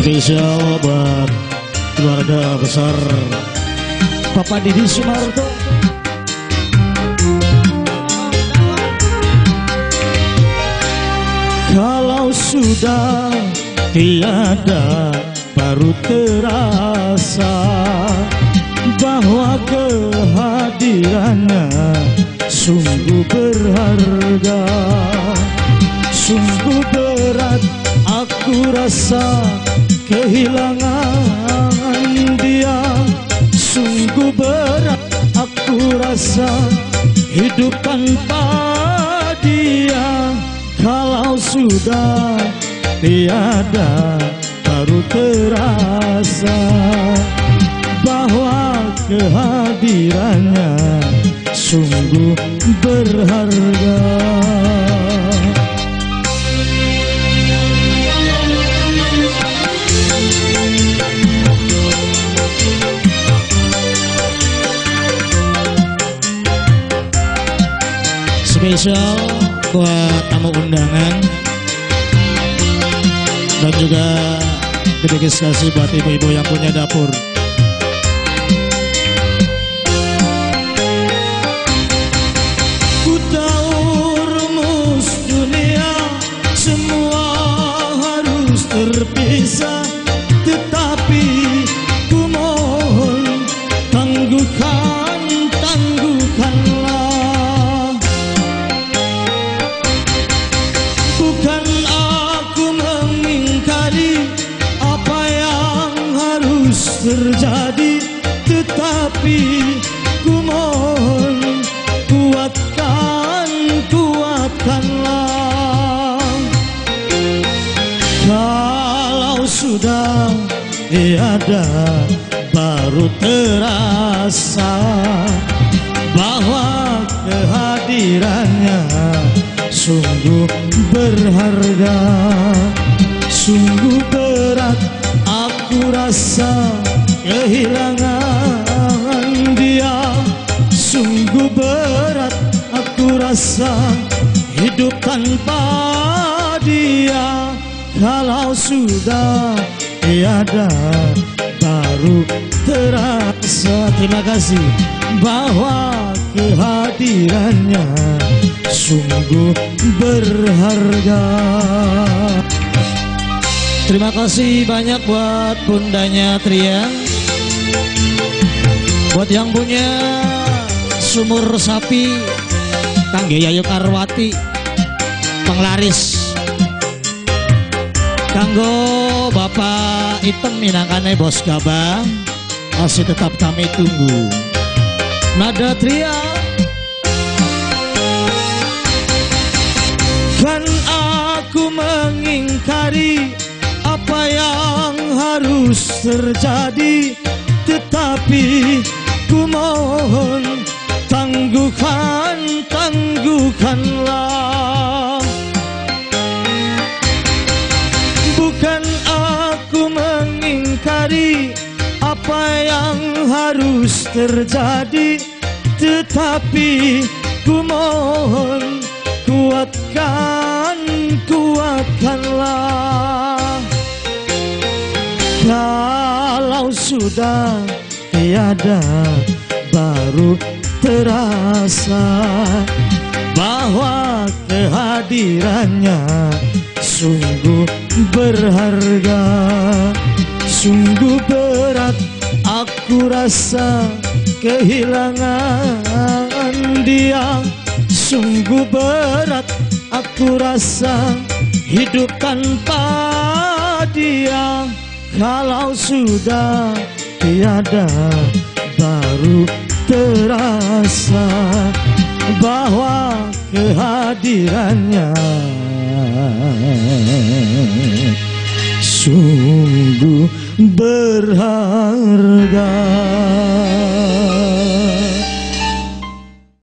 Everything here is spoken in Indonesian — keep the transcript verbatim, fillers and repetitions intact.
Spesial buat keluarga besar Bapak Didi Sumarto. Kalau sudah tiada baru terasa bahwa kehadirannya sungguh berharga. Sungguh berat aku rasa kehilangan dia. Sungguh berat aku rasa hidup tanpa dia. Kalau sudah tiada baru terasa bahwa kehadirannya sungguh berharga. Spesial buat tamu undangan dan juga dedikasi buat ibu-ibu yang punya dapur. Ku tahu rumus dunia semua harus terpisah, tetapi ku mohon tangguhkan, tangguhkanlah. Bukan aku mengingkari apa yang harus terjadi, tetapi ku mohon kuatkan, kuatkanlah. Kalau sudah tiada baru terasa bahwa kehadirannya sungguh berharga. Sungguh berat aku rasa kehilangan dia. Sungguh berat aku rasa hidup tanpa dia. Kalau sudah tiada baru terasa. Terima kasih bahwa kehadirannya sungguh berharga. Terima kasih banyak buat bundanya Tria, buat yang punya sumur sapi Kangge Yayu Karwati penglaris, kanggo Bapak Item minangkane Bos Gabah masih tetap kami tunggu. Nada Tria. Kan aku mengingkari apa yang harus terjadi, tetapi ku mohon tangguhkan, tangguhkanlah. Bukan aku mengingkari apa yang harus terjadi, tetapi ku mohon kuatkan, kuatkanlah. Kalau sudah tiada baru terasa bahwa kehadirannya sungguh berharga. Sungguh berat aku rasa kehilangan dia. Sungguh berat aku rasa hidup tanpa dia. Kalau sudah tiada baru terasa bahwa kehadirannya sungguh berharga.